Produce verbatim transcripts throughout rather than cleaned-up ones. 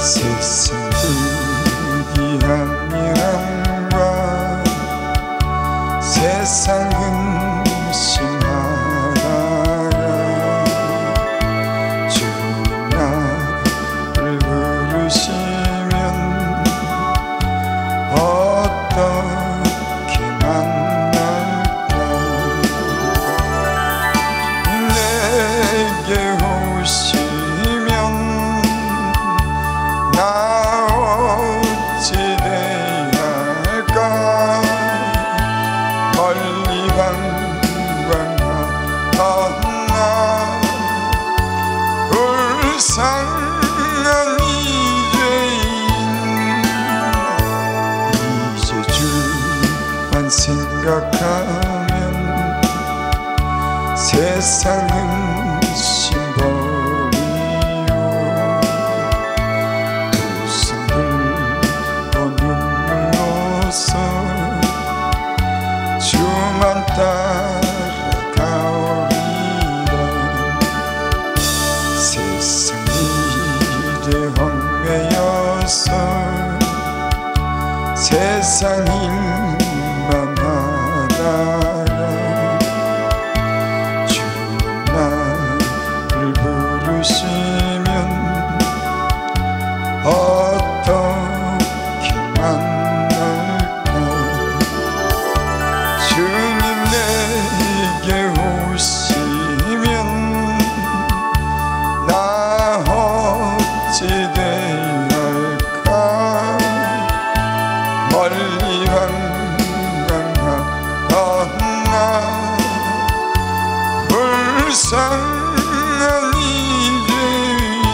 세상 불기함이란과 세상은 심하다가 주님 나를 부르시면 어떻게 만날까. 내게 오시면 나 어찌 돼야 할까. 멀리 방황하던 나 불쌍한 이죄인 이제 주만 생각하면 세상은 심벌이요 웃음을 또 눈물로써 주만 따라가오리라. 세상 일에 얽매여서 세상 일만 하다가 주님 나를 부르시면 어떻게 만날까. 주님 내게 오시면 나 어찌 돼야 할까. 멀리 방황하던 나 불쌍한 이죄인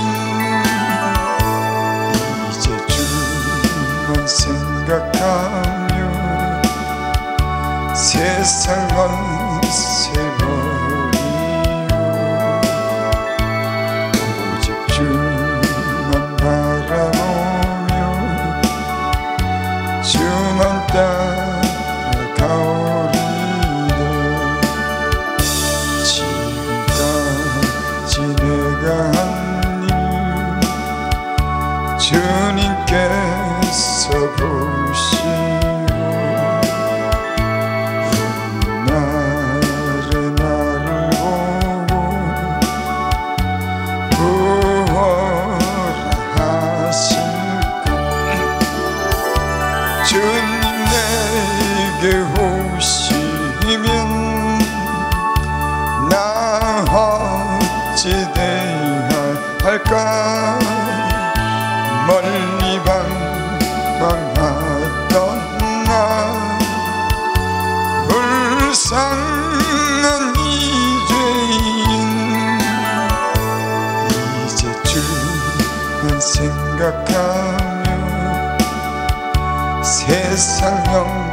이제 주만 생각하며 세상 언세버리요 오직 주만 바라보며 주만 따라가오리라. 지금까지 내가 한 일 주님께서 보시고 훗날에 나를 보고 구원하라 하실까. 주님 내게 오시면 나 어찌 돼야 할까. 멀리 방황하던 나 불쌍한 이죄인 이제 주만 생각하며 세상 영